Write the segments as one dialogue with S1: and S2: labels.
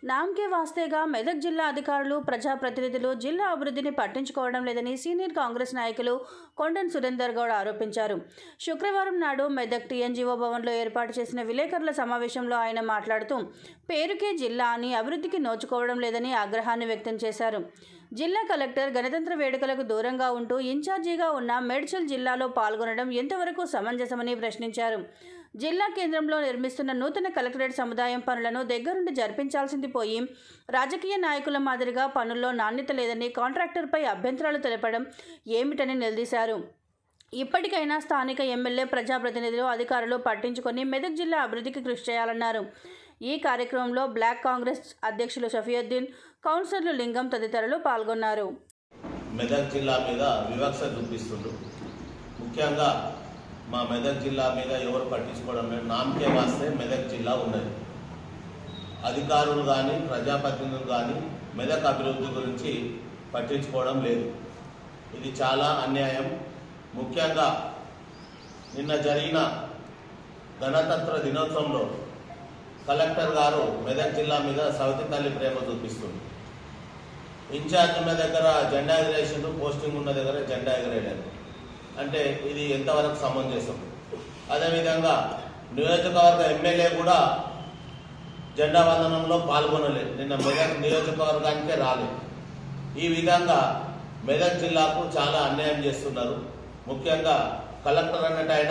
S1: నామకే వాస్తేగా మెదక్ జిల్లా అధికారులు ప్రజాప్రతినిధులు జిల్లా అభివృద్ధిని పట్టించుకోవడం లేదని సీనియర్ కాంగ్రెస్ నాయకులు కొండన్ సురేందర్ గౌడ్ ఆరోపించారు. శుక్రవారం నాడు మెదక్ టీఎన్జీఓ భవన్లో ఏర్పాటు చేసిన విలేకరుల సమావేశంలో ఆయన మాట్లాడుతూ పేరుకే జిల్లా అని అభివృద్ధికి నోచుకోవడం లేదని ఆగ్రహాన్ని వ్యక్తం చేశారు. జిల్లా కలెక్టర్ గణతంత్ర వేడుకలకు దూరంగా ఉంటూ ఇన్ఛార్జిగా ఉన్న మేడ్చల్ జిల్లాలో పాల్గొనడం ఎంతవరకు సమంజసమని ప్రశ్నించారు. జిల్లా కేంద్రంలో నిర్మిస్తున్న నూతన కలెక్టరేట్ సముదాయం పనులను దగ్గరుండి జరిపించాల్సింది పోయి రాజకీయ నాయకుల మాదిరిగా పనుల్లో నాణ్యత లేదని కాంట్రాక్టర్పై అభ్యంతరాలు తెలపడం ఏమిటని నిలదీశారు. ఇప్పటికైనా స్థానిక ఎమ్మెల్యే, ప్రజాప్రతినిధులు, అధికారులు పట్టించుకొని మెదక్ జిల్లా అభివృద్ధికి కృషి చేయాలన్నారు. ఈ కార్యక్రమంలో బ్లాక్ కాంగ్రెస్ అధ్యక్షులు షఫీయుద్దీన్, కౌన్సిలర్లు లింగం తదితరులు పాల్గొన్నారు.
S2: మెదక్ జిల్లా మీద వివక్ష చూపిస్తుండ్రు. ముఖ్యంగా మా మెదక్ జిల్లా మీద ఎవరు పట్టించుకోవడం లేదు. నామకే వాస్తే మెదక్ జిల్లా ఉన్నది. అధికారులు కానీ ప్రజాప్రతినిధులు కానీ మెదక్ అభివృద్ధి గురించి పట్టించుకోవడం లేదు. ఇది చాలా అన్యాయం. ముఖ్యంగా నిన్న జరిగిన గణతంత్ర దినోత్సవంలో కలెక్టర్ గారు మెదక్ జిల్లా మీద సవతి తల్లి ప్రేమ చూపిస్తుంది. ఇన్ఛార్జ్ ఉన్న దగ్గర జెండా ఎగరేసిండు, పోస్టింగ్ ఉన్న దగ్గర జెండా ఎగరేయలేదు. అంటే ఇది ఎంతవరకు సమంజసం? అదేవిధంగా నియోజకవర్గ ఎమ్మెల్యే కూడా జెండా వందనంలో పాల్గొనలేదు. నిన్న మెదక్ నియోజకవర్గానికే రాలేదు. ఈ విధంగా మెదక్ జిల్లాకు చాలా అన్యాయం చేస్తున్నారు. ముఖ్యంగా కలెక్టర్ అన్నట్టు ఆయన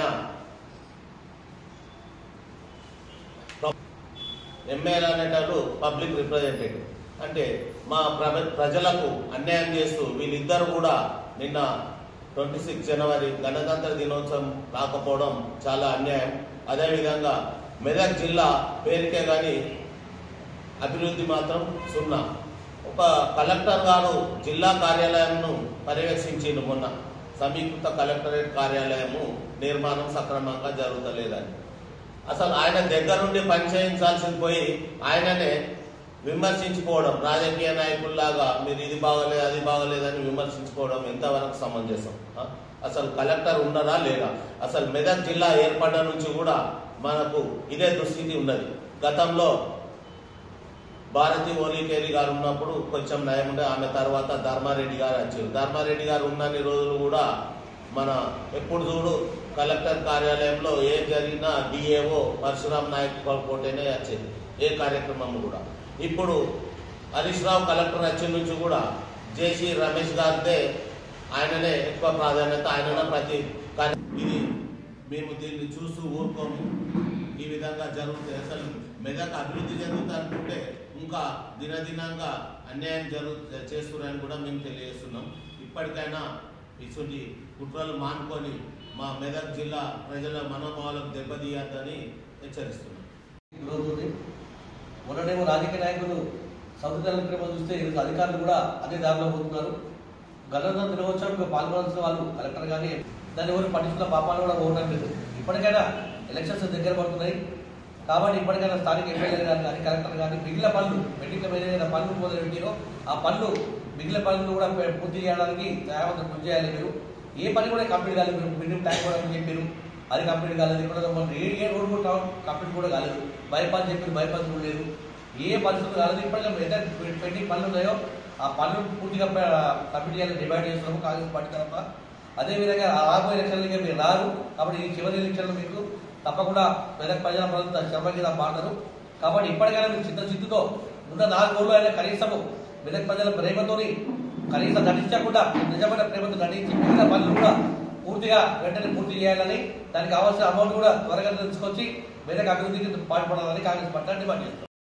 S2: ఎమ్మెల్యే అనేటారు పబ్లిక్ రిప్రజెంటేటివ్. అంటే మా ప్రజలకు అన్యాయం చేస్తూ వీళ్ళిద్దరు కూడా నిన్న 26 జనవరి గణతంత్ర దినోత్సవం రాకపోవడం చాలా అన్యాయం. అదేవిధంగా మెదక్ జిల్లా పేరుకే కానీ అభివృద్ధి మాత్రం సున్నా. ఒక కలెక్టర్ గారు జిల్లా కార్యాలయంను పర్యవేక్షించిండు. మొన్న సమీకృత కలెక్టరేట్ కార్యాలయము నిర్మాణం సక్రమంగా జరుగుతలేదని అసలు ఆయన దగ్గరుండి పనిచేయించాల్సింది పోయి ఆయననే విమర్శించుకోవడం, రాజకీయ నాయకుల్లాగా మీరు ఇది బాగలేదు అది బాగలేదని విమర్శించుకోవడం ఎంతవరకు సమంజసం? అసలు కలెక్టర్ ఉన్నారా లేదా? అసలు మెదక్ జిల్లా ఏర్పడ్డ నుంచి కూడా మనకు ఇదే దుస్థితి ఉన్నది. గతంలో భారతి ఓలీకేరి గారు ఉన్నప్పుడు కొంచెం నయం ఉండే. ఆమె తర్వాత ధర్మారెడ్డి గారు వచ్చారు. ధర్మారెడ్డి గారు ఉన్నన్ని రోజులు కూడా మన ఎప్పుడు చూడు కలెక్టర్ కార్యాలయంలో ఏ జరిగినా డిఏఓ పరశురామ్ నాయక్ పోటేనే వచ్చేది ఏ కార్యక్రమం కూడా. ఇప్పుడు హరీష్ రావు కలెక్టర్ వచ్చిన నుంచి కూడా జేసీ రమేష్ గారిదే ఆయననే ఎక్కువ ప్రాధాన్యత, ఆయననే ప్రతి ఇది మేము దీన్ని చూస్తూ ఊరుకోము. ఈ విధంగా జరుగుతుంది. అసలు మెదక్ అభివృద్ధి జరుగుతుంది అనుకుంటే ఇంకా దినదినంగా అన్యాయం చేస్తున్నారని కూడా మేము తెలియజేస్తున్నాం. ఇప్పటికైనా ఇటువంటి కుట్రలు మానుకొని మా మెదక్ జిల్లా ప్రజల మనోభావాలకు దెబ్బతీయద్దని హెచ్చరిస్తున్నాం.
S3: మొన్ననేమో రాజకీయ నాయకులు సౌత్ ప్రేమ చూస్తే ఈరోజు అధికారులు కూడా అదే దారిలో పోతున్నారు. గణతంత్ర దినోత్సవంలో పాల్గొనాల్సిన వాళ్ళు కలెక్టర్ కానీ దాన్ని ఎవరు పట్టించుకున్న పాపాలు కూడా పోవడం లేదు. ఇప్పటికైనా ఎలక్షన్స్ దగ్గర పడుతున్నాయి కాబట్టి ఇప్పటికైనా స్థానిక ఎమ్మెల్యేలు కానీ కలెక్టర్ కానీ మిగిలిన పనులు పెండింగ్ ఏదైనా పనులు మొదలుపెట్టినో ఆ పనులు మిగిలిన పనులు కూడా పూర్తి చేయడానికి న్యాయవంతం కృషి చేయాలి. మీరు ఏ పని కూడా కంప్లీట్ కాలేదు. మీరు మినిమం ట్యాంక్ కూడా చెప్పారు, అది కంప్లీట్ కాలేదు. ఇక్కడ ఏ రోడ్ కూడా కంప్లీట్ కూడా కాలేదు. బైపాస్ చెప్పారు, బైపాస్ కూడా లేదు. ఏ పరిస్థితులు కాలేదు. ఇప్పటికే ఎంత పెండింగ్ పనులు ఉన్నాయో ఆ పనులు పూర్తిగా కంప్లీట్ చేయాలని డిమాండ్ చేస్తున్నాము కాంగ్రెస్ పార్టీ తరఫున. అదేవిధంగా రాబోయే ఎలక్షన్లకి మీరు రారు కాబట్టి ఈ చివరి ఎలక్షన్లు మీకు తప్పకుండా మెదక్ ప్రజల ప్రభుత్వం శ్రమ మీద మాట్లాడరు. కాబట్టి ఇప్పటికైనా మీరు చిత్తశుద్ధితో ఉన్న 4 రోజులు అయినా కనీసము మెదక్ ప్రజల ప్రేమతోని కనీసం నటించకుండా నిజమైన ప్రేమతో నటించి మిగిలిన పనులు కూడా పూర్తిగా వెంటనే పూర్తి చేయాలని, దానికి కావాల్సిన అమౌంట్ కూడా త్వరగా తీసుకొచ్చి మెదక్ అభివృద్ధికి పాటుపడాలని కాంగ్రెస్ పార్టీ డిమాండ్ చేస్తారు.